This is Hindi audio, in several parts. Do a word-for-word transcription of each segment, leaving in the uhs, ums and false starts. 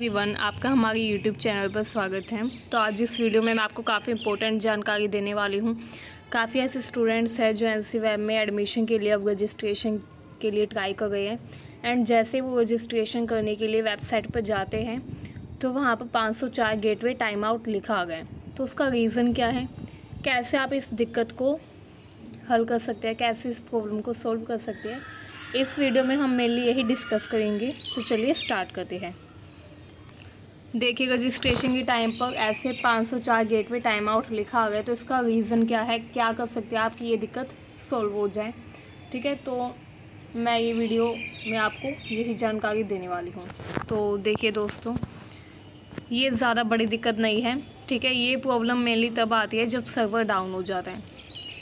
एवरीवन, आपका हमारे यूट्यूब चैनल पर स्वागत है। तो आज इस वीडियो में मैं आपको काफ़ी इंपॉर्टेंट जानकारी देने वाली हूँ। काफ़ी ऐसे स्टूडेंट्स हैं जो एनसीवैब में एडमिशन के लिए अब रजिस्ट्रेशन के लिए ट्राई कर रहे हैं एंड जैसे वो रजिस्ट्रेशन करने के लिए वेबसाइट पर जाते हैं तो वहाँ पर पाँच सौ चार गेटवे टाइम आउट लिखा आ गया है। तो उसका रीज़न क्या है, कैसे आप इस दिक्कत को हल कर सकते हैं, कैसे इस प्रॉब्लम को सॉल्व कर सकते हैं, इस वीडियो में हम मेनली यही डिस्कस करेंगे। तो चलिए स्टार्ट करते हैं। देखिए, रजिस्ट्रेशन के टाइम पर ऐसे पाँच सौ चार गेटवे टाइम आउट लिखा आ गया, तो इसका रीज़न क्या है, क्या कर सकते हैं आपकी ये दिक्कत सॉल्व हो जाए। ठीक है, तो मैं ये वीडियो में आपको यही जानकारी देने वाली हूँ। तो देखिए दोस्तों, ये ज़्यादा बड़ी दिक्कत नहीं है। ठीक है, ये प्रॉब्लम मेनली तब आती है जब सर्वर डाउन हो जाता है।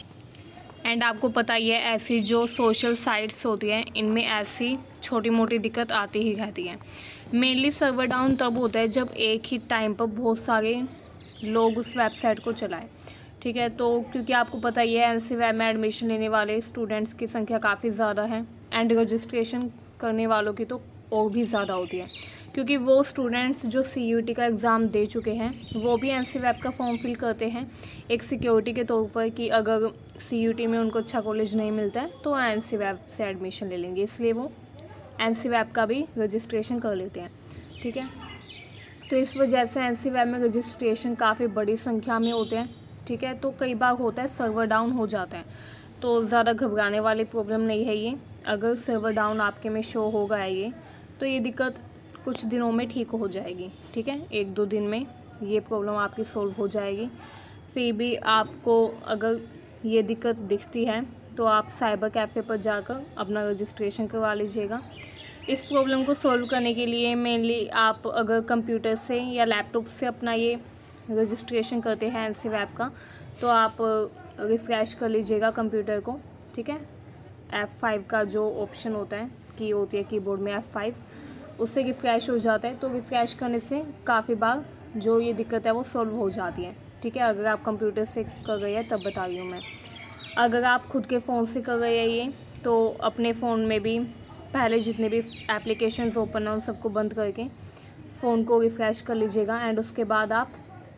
एंड आपको पता ही है, ऐसी जो सोशल साइट्स होती हैं इनमें ऐसी छोटी मोटी दिक्कत आती ही रहती है। मेनली सर्वर डाउन तब होता है जब एक ही टाइम पर बहुत सारे लोग उस वेबसाइट को चलाएं। ठीक है, तो क्योंकि आपको पता ही है एनसीवैब में एडमिशन लेने वाले स्टूडेंट्स की संख्या काफ़ी ज़्यादा है एंड रजिस्ट्रेशन करने वालों की तो और भी ज़्यादा होती है, क्योंकि वो स्टूडेंट्स जो सीयूईटी का एग्ज़ाम दे चुके हैं वो भी एनसीवैब का फॉर्म फिल करते हैं एक सिक्योरिटी के तौर पर कि अगर सीयूईटी में उनको अच्छा कॉलेज नहीं मिलता है तो एनसीवैब से एडमिशन ले लेंगे, इसलिए वो एनसीवैब का भी रजिस्ट्रेशन कर लेते हैं। ठीक है, तो इस वजह से एनसीवैब में रजिस्ट्रेशन काफ़ी बड़ी संख्या में होते हैं। ठीक है, तो कई बार होता है सर्वर डाउन हो जाता है, तो ज़्यादा घबराने वाली प्रॉब्लम नहीं है ये। अगर सर्वर डाउन आपके में शो होगा ये, तो ये दिक्कत कुछ दिनों में ठीक हो जाएगी। ठीक है, एक दो दिन में ये प्रॉब्लम आपकी सॉल्व हो जाएगी। फिर भी आपको अगर ये दिक्कत दिखती है तो आप साइबर कैफ़े पर जाकर अपना रजिस्ट्रेशन करवा लीजिएगा। इस प्रॉब्लम को सॉल्व करने के लिए मेनली आप अगर कंप्यूटर से या लैपटॉप से अपना ये रजिस्ट्रेशन करते हैं एनसीवैब का, तो आप रिफ़्रेश कर लीजिएगा कंप्यूटर को। ठीक है, एफ़ फाइव का जो ऑप्शन होता है, की होती है कीबोर्ड में एफ़ फाइव, उससे रिफ़्रेश हो जाता है। तो रिफ़्रेश करने से काफ़ी बार जो ये दिक्कत है वो सॉल्व हो जाती है। ठीक है, अगर आप कंप्यूटर से कर रहे हैं तब बता रही हूँ मैं। अगर आप खुद के फ़ोन से कर रहे हैं ये, तो अपने फ़ोन में भी पहले जितने भी एप्लीकेशंस ओपन हैं उन सबको बंद करके फ़ोन को रिफ़्रेश कर लीजिएगा एंड उसके बाद आप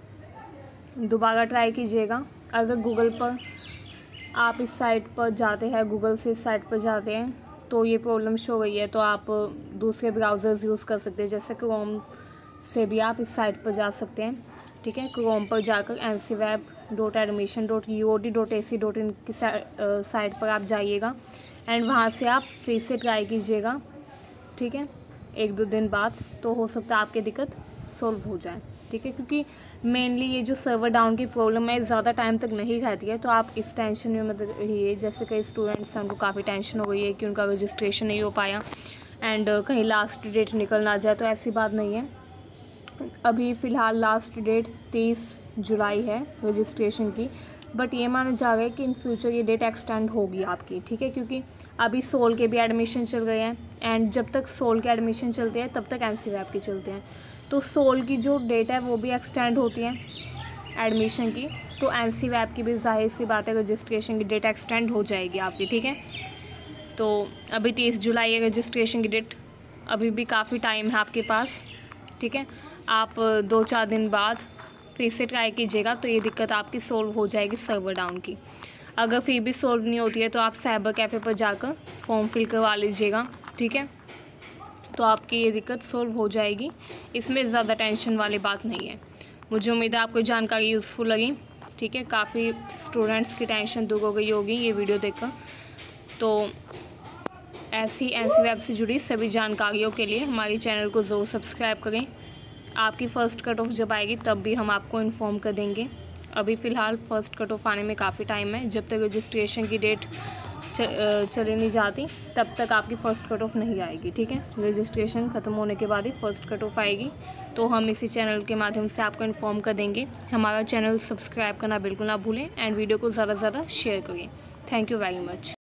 दोबारा ट्राई कीजिएगा। अगर गूगल पर आप इस साइट पर जाते हैं, गूगल से इस साइट पर जाते हैं, तो ये प्रॉब्लम शो गई है, तो आप दूसरे ब्राउज़र्स यूज़ कर सकते हैं, जैसे क्रोम से भी आप इस साइट पर जा सकते हैं। ठीक है, क्रोम पर जाकर NCWeb dot admission dot U O D dot A C dot in की साइट पर आप जाइएगा एंड वहाँ से आप फिर से ट्राई कीजिएगा। ठीक है, एक दो दिन बाद, तो हो सकता है आपकी दिक्कत सॉल्व हो जाए। ठीक है, क्योंकि मेनली ये जो सर्वर डाउन की प्रॉब्लम है ज़्यादा टाइम तक नहीं रहती है, तो आप इस टेंशन में मत रहिए। जैसे कई स्टूडेंट्स हैं उनको काफ़ी टेंशन हो गई है कि उनका रजिस्ट्रेशन नहीं हो पाया एंड कहीं लास्ट डेट निकल ना जाए, तो ऐसी बात नहीं है। अभी फ़िलहाल लास्ट डेट तीस जुलाई है रजिस्ट्रेशन की, बट ये माना जा रहा है कि इन फ्यूचर ये डेट एक्सटेंड होगी आपकी। ठीक है, क्योंकि अभी सोल के भी एडमिशन चल रहे हैं एंड जब तक सोल के एडमिशन चलते हैं तब तक एनसीवैब के चलते हैं, तो सोल की जो डेट है वो भी एक्सटेंड होती है एडमिशन की, तो एनसीवैब की भी जाहिर सी बात है रजिस्ट्रेशन की डेट एक्सटेंड हो जाएगी आपकी। ठीक है, तो अभी तीस जुलाई है रजिस्ट्रेशन की डेट, अभी भी काफ़ी टाइम है आपके पास। ठीक है, आप दो चार दिन बाद फिर से ट्राई कीजिएगा, तो ये दिक्कत आपकी सॉल्व हो जाएगी सर्वर डाउन की। अगर फिर भी सॉल्व नहीं होती है तो आप साइबर कैफ़े पर जाकर फॉर्म फिल करवा लीजिएगा। ठीक है, तो आपकी ये दिक्कत सॉल्व हो जाएगी, इसमें ज़्यादा टेंशन वाली बात नहीं है। मुझे उम्मीद है आपको जानकारी यूज़फुल लगी। ठीक है, काफ़ी स्टूडेंट्स की टेंशन दूर हो गई होगी ये वीडियो देखकर। तो ऐसी एनसीवैब से जुड़ी सभी जानकारियों के लिए हमारे चैनल को ज़रूर सब्सक्राइब करें। आपकी फ़र्स्ट कट ऑफ जब आएगी तब भी हम आपको इन्फॉर्म कर देंगे। अभी फ़िलहाल फ़र्स्ट कट ऑफ आने में काफ़ी टाइम है, जब तक रजिस्ट्रेशन की डेट चली नहीं जाती तब तक आपकी फ़र्स्ट कट ऑफ नहीं आएगी। ठीक है, रजिस्ट्रेशन ख़त्म होने के बाद ही फ़र्स्ट कट ऑफ आएगी, तो हम इसी चैनल के माध्यम से आपको इन्फॉर्म कर देंगे। हमारा चैनल सब्सक्राइब करना बिल्कुल ना भूलें एंड वीडियो को ज़्यादा से ज़्यादा शेयर करें। Thank you very much.